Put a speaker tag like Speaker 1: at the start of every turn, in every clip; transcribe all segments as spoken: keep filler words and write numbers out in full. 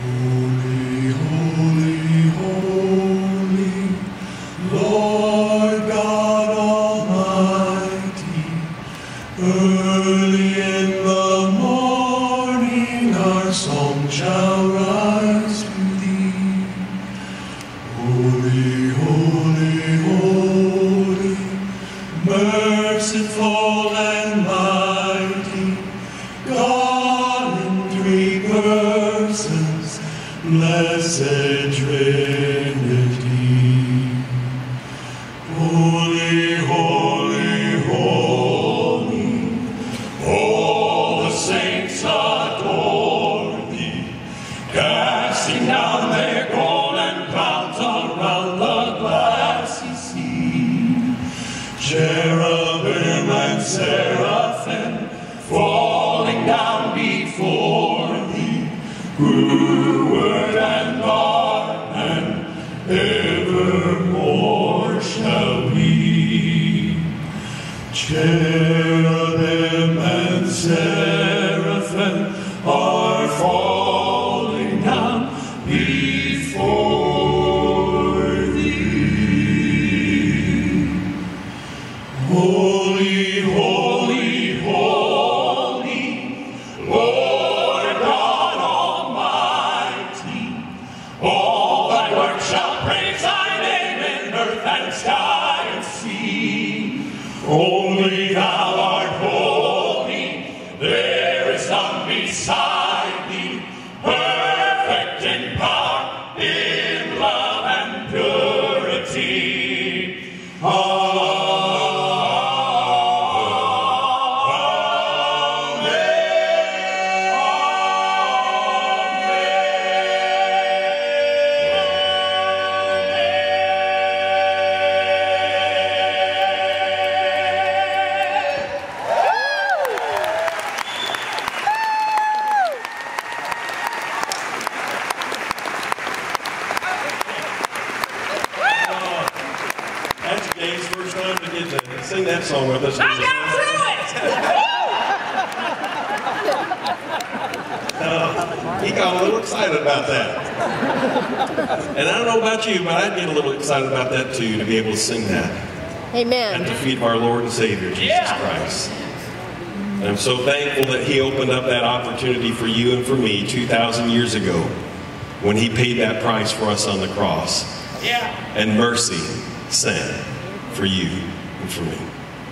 Speaker 1: Holy, holy, holy, Lord God Almighty, early in the morning our song shall rise to thee. Holy, holy, holy, merciful and mighty, God in three persons, blessed Trinity. Holy, holy, holy, all the saints adore thee, casting down their golden crowns around the glassy sea. Cherubim and seraphim falling down before thee, word and God and evermore shall be. Cherubim and seraphim are falling down before thee. Holy, holy, holy, Lord God Almighty, all thy works shall praise thy name in earth and sky and sea. Only thou art holy, there is none beside thee, perfect in power, in love and purity.
Speaker 2: That's Dave's first time to get to sing that song with us.
Speaker 3: I got through it!
Speaker 2: Uh, he got a little excited about that. And I don't know about you, but I'd get a little excited about that too, to be able to sing that
Speaker 4: Amen.
Speaker 2: at the feet of our Lord and Savior, Jesus
Speaker 3: Yeah.
Speaker 2: Christ. And I'm so thankful that He opened up that opportunity for you and for me two thousand years ago when He paid that price for us on the cross.
Speaker 3: Yeah.
Speaker 2: And mercy sent for you and for me.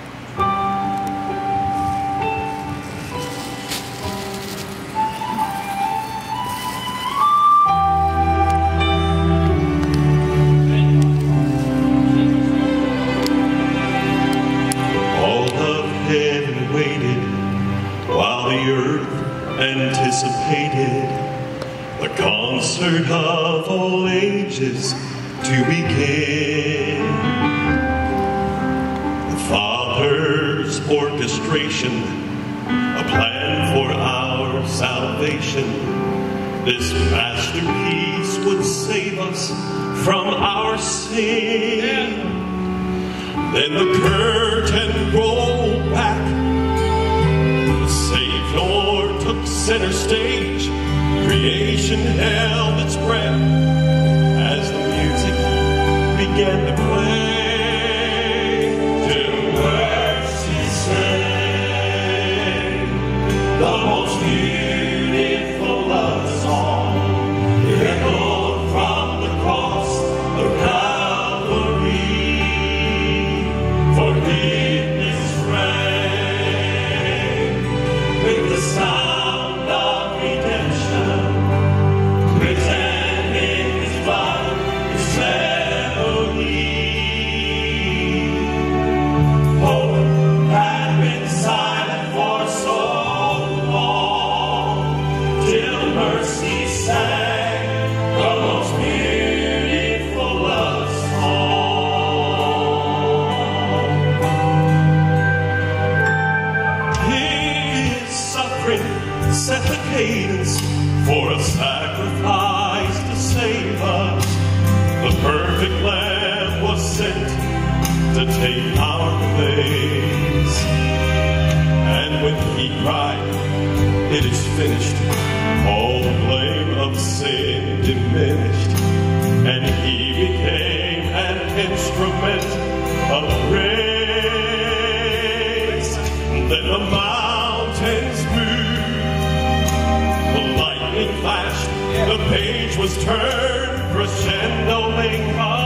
Speaker 2: All of heaven waited while the earth anticipated the concert of all ages to begin. The Father's orchestration, a plan for our salvation. This masterpiece would save us from our sin. Then the curtain rolled back. The Savior took center stage. Creation held its breath as the music began to play. Till mercy sang the most beautiful love song, echoed from the cross of Calvary. Forgiveness rang with the sound of redemption, presenting His blood, His melody. Hope had been silent for so long, till mercy sang the most beautiful love song. His suffering set the cadence for a sacrifice to save us. The perfect Lamb was sent to take our place. And when He cried, "It is finished," all the blame of sin diminished, and he became an instrument of grace. Then the mountains moved, the lightning flashed, the page was turned, crescendoing by